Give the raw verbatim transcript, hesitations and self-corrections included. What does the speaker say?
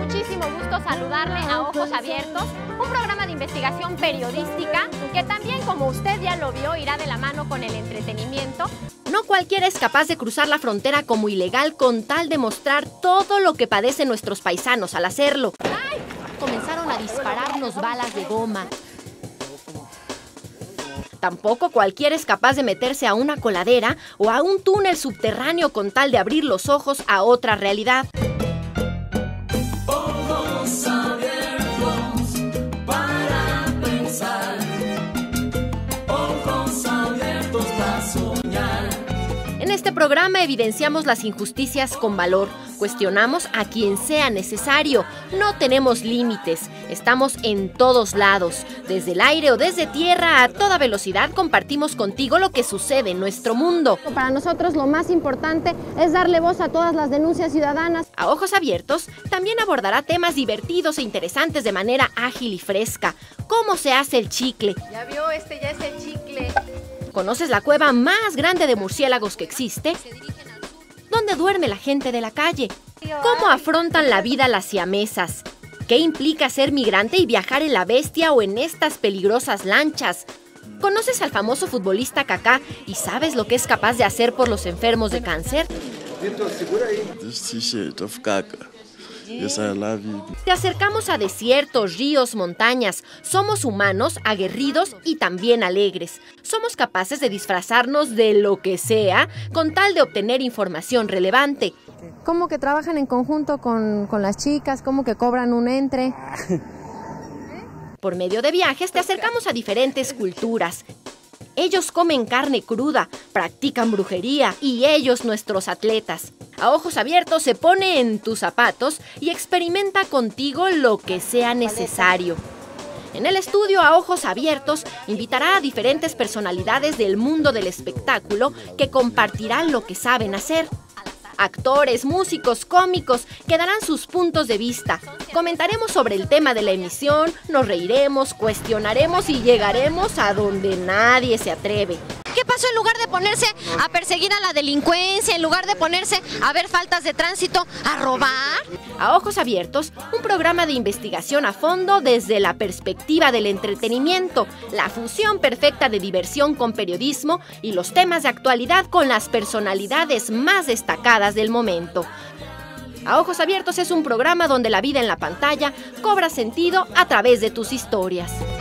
muchísimo gusto saludarle a Ojos Abiertos, un programa de investigación periodística que también, como usted ya lo vio, irá de la mano con el entretenimiento. No cualquiera es capaz de cruzar la frontera como ilegal con tal de mostrar todo lo que padecen nuestros paisanos al hacerlo. ¡Ay! Comenzaron a dispararnos balas de goma. Tampoco cualquiera es capaz de meterse a una coladera o a un túnel subterráneo con tal de abrir los ojos a otra realidad. Ojos abiertos para pensar, ojos abiertos para soñar. En este programa evidenciamos las injusticias con valor, cuestionamos a quien sea necesario, no tenemos límites, estamos en todos lados, desde el aire o desde tierra, a toda velocidad compartimos contigo lo que sucede en nuestro mundo. Para nosotros lo más importante es darle voz a todas las denuncias ciudadanas. A Ojos Abiertos también abordará temas divertidos e interesantes de manera ágil y fresca. ¿Cómo se hace el chicle? Ya vio, este ya es el chicle. ¿Conoces la cueva más grande de murciélagos que existe? ¿Dónde duerme la gente de la calle? ¿Cómo afrontan la vida las siamesas? ¿Qué implica ser migrante y viajar en la Bestia o en estas peligrosas lanchas? ¿Conoces al famoso futbolista Kaká y sabes lo que es capaz de hacer por los enfermos de cáncer? This t-shirt of Kaka. Yes, I love you. Te acercamos a desiertos, ríos, montañas. Somos humanos, aguerridos y también alegres. Somos capaces de disfrazarnos de lo que sea con tal de obtener información relevante. ¿Cómo que trabajan en conjunto con, con las chicas? ¿Cómo que cobran un entre? Por medio de viajes te acercamos a diferentes culturas. Ellos comen carne cruda, practican brujería y ellos nuestros atletas. A Ojos Abiertos se pone en tus zapatos y experimenta contigo lo que sea necesario. En el estudio A Ojos Abiertos invitará a diferentes personalidades del mundo del espectáculo que compartirán lo que saben hacer. Actores, músicos, cómicos que darán sus puntos de vista. Comentaremos sobre el tema de la emisión, nos reiremos, cuestionaremos y llegaremos a donde nadie se atreve. ¿Qué pasó en lugar de ponerse a perseguir a la delincuencia, en lugar de ponerse a ver faltas de tránsito, a robar? A Ojos Abiertos, un programa de investigación a fondo desde la perspectiva del entretenimiento, la fusión perfecta de diversión con periodismo y los temas de actualidad con las personalidades más destacadas del momento. A Ojos Abiertos es un programa donde la vida en la pantalla cobra sentido a través de tus historias.